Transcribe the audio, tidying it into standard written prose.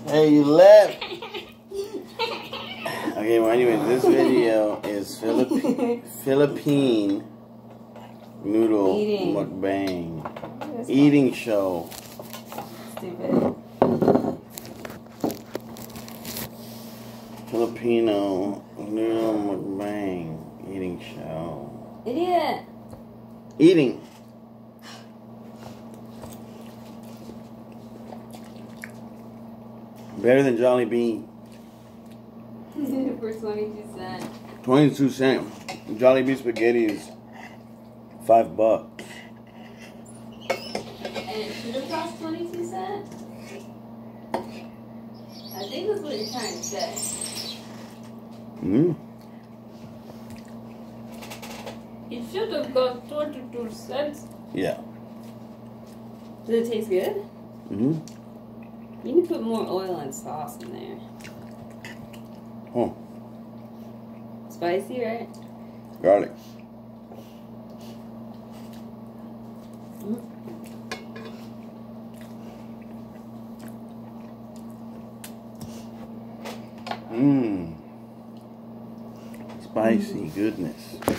Hey, you left. Okay, well, anyways, this video is Philippine noodle mukbang. Eating show. Stupid. Filipino noodle mukbang. Eating show. Idiot. Eating. Better than Jollibee. For 22 cents. 22 cents. Jollibee spaghetti is $5. And it should have cost 22 cents? I think that's what you're trying to say. It should have cost 22 cents. Yeah. Does it taste good? You You need to put more oil and sauce in there. Oh. Spicy, right? Garlic. Spicy goodness.